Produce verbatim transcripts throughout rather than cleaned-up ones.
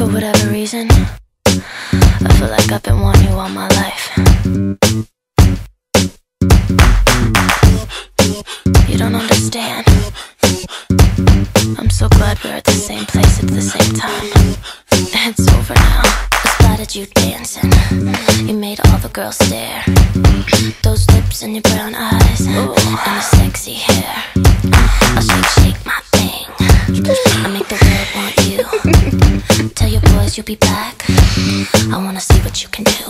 For whatever reason, I feel like I've been wanting you all my life. You don't understand. I'm so glad we're at the same place at the same time. It's over now. I spotted you dancing. You made all the girls stare. Those lips and your brown eyes, ooh, and your sexy hair. I'll shake, shake my thing. I make the world want you. Tell your boys you'll be back. I wanna see what you can do.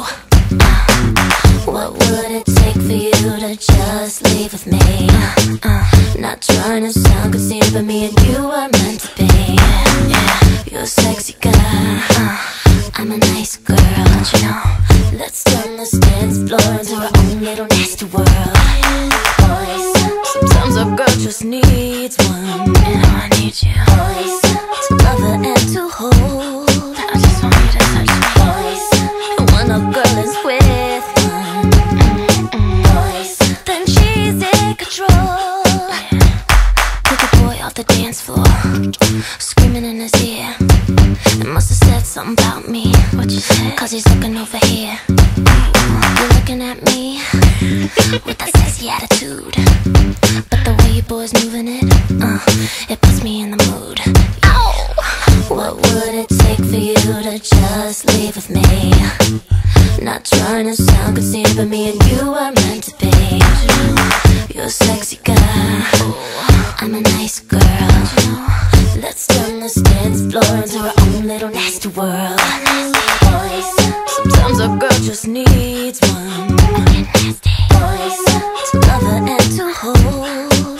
What would it take for you to just leave with me? uh, Not trying to sound conceited, but me and you are meant to be. Yeah, yeah. You're a sexy girl, uh, I'm a nice girl, don't you know? Let's turn this dance floor into our own little nasty world. Boys, sometimes a girl just needs one, and I need you. Boys, to love her and to hold. I just want you to touch me. Boys, and when a girl is with one, mm-mm, boys, then she's in control. Pick a boy off the dance floor, screaming in his ear. It must have said something about me. What you said? Cause he's looking over here. You're looking at me with that sexy attitude, but the way you boys moving it, uh, it puts me in the mood. Ow! What would it take for you to just leave with me? Not trying to sound conceited, but me and you are meant to be. You're a sexy girl, I'm a nice girl. Let's turn this dance floor into our own little nasty world. Sometimes a girl just needs one, boys, to love her and to hold.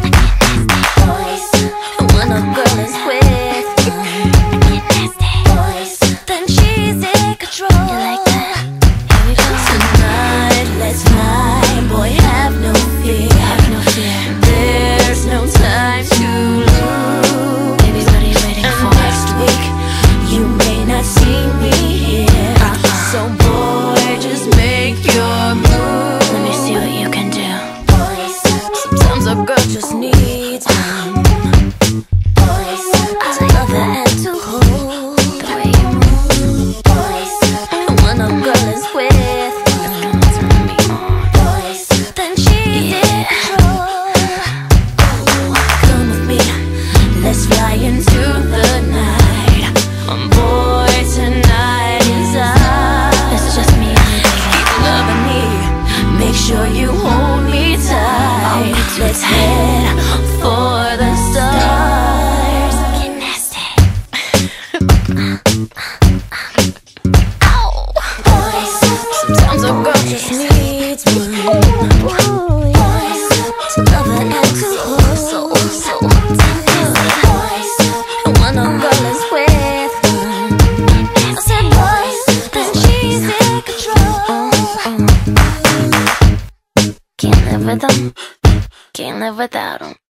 Boys, and when a girl is with one, boys, then she's in control. You like that? Here we go. Tonight, let's fly, boy, have no fear. Have no fear. There's no time to lose. Baby, what are you waiting for? Next week, you may not see me here. Uh-uh. So boy, just make your move. Let me see what you can do. Boys, sometimes a girl just needs one. Boys, to love her and to hold. The way you move. Boys, and when a girl is with one, boys, then she's in control. Come with me, let's fly into the night. Um, boy, tonight is ours. It's just me and you, baby. Keep loving me, make sure you hold me tight. Oh, let's head for the stars. Get nasty. Ow! Boys, sometimes a girl just needs one. Boys, to love her and to hold. So, so, boys, and when a girl is with one, I said boys, then she's in control. Uh, uh. Can't live with them, can't live without them.